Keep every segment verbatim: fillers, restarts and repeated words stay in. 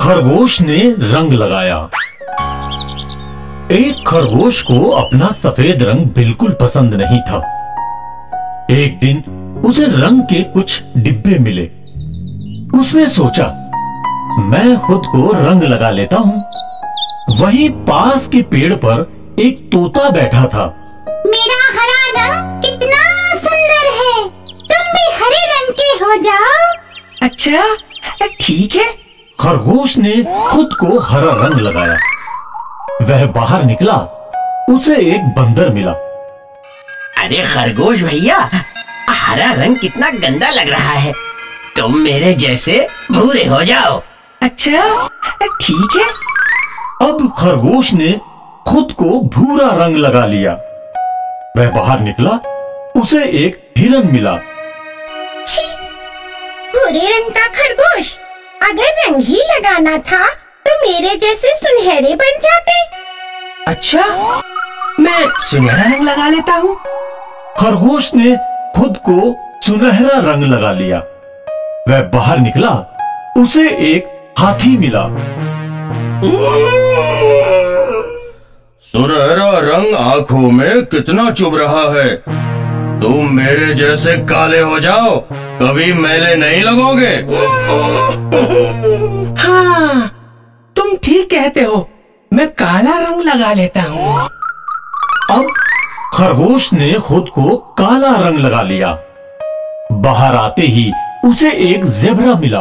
खरगोश ने रंग लगाया। एक खरगोश को अपना सफेद रंग बिल्कुल पसंद नहीं था। एक दिन उसे रंग के कुछ डिब्बे मिले। उसने सोचा, मैं खुद को रंग लगा लेता हूँ। वहीं पास के पेड़ पर एक तोता बैठा था। मेरा हरा रंग कितना सुंदर है, तुम भी हरे रंग के हो जाओ। अच्छा ठीक है। खरगोश ने खुद को हरा रंग लगाया। वह बाहर निकला, उसे एक बंदर मिला। अरे खरगोश भैया, हरा रंग कितना गंदा लग रहा है, तुम मेरे जैसे भूरे हो जाओ। अच्छा ठीक है। अब खरगोश ने खुद को भूरा रंग लगा लिया। वह बाहर निकला, उसे एक हिरन मिला। छी, भूरे रंग का खरगोश, अगर रंग ही लगाना था तो मेरे जैसे सुनहरे बन जाते। अच्छा, मैं सुनहरा रंग लगा लेता हूँ। खरगोश ने खुद को सुनहरा रंग लगा लिया। वह बाहर निकला, उसे एक हाथी मिला। सुनहरा रंग आंखों में कितना चुभ रहा है, तुम मेरे जैसे काले हो जाओ, कभी मैले नहीं लगोगे। हाँ, तुम ठीक कहते हो, मैं काला रंग लगा लेता हूँ। अब खरगोश ने खुद को काला रंग लगा लिया। बाहर आते ही उसे एक ज़ेब्रा मिला।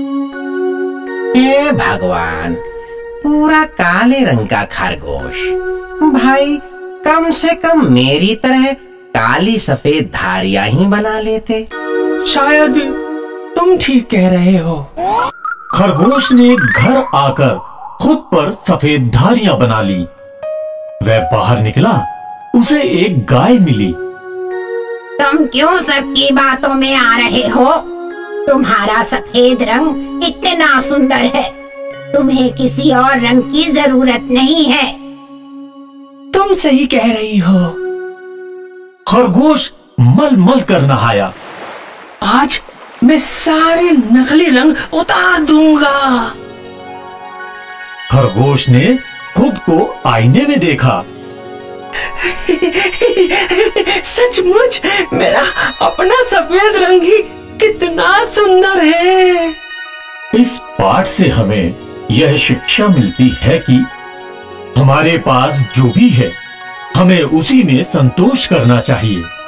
हे भगवान, पूरा काले रंग का खरगोश। भाई, कम से कम मेरी तरह काली सफेद धारियां ही बना लेते। शायद तुम ठीक कह रहे हो। खरगोश ने घर आकर खुद पर सफेद धारियां बना ली। वह बाहर निकला, उसे एक गाय मिली। तुम क्यों सबकी बातों में आ रहे हो? तुम्हारा सफेद रंग इतना सुंदर है, तुम्हें किसी और रंग की जरूरत नहीं है। तुम सही कह रही हो। खरगोश मल मल कर नहाया। आज मैं सारे नकली रंग उतार दूंगा। खरगोश ने खुद को आईने में देखा। सचमुच मेरा अपना सफेद रंग ही कितना सुंदर है। इस पाठ से हमें यह शिक्षा मिलती है कि हमारे पास जो भी है, हमें उसी में संतोष करना चाहिए।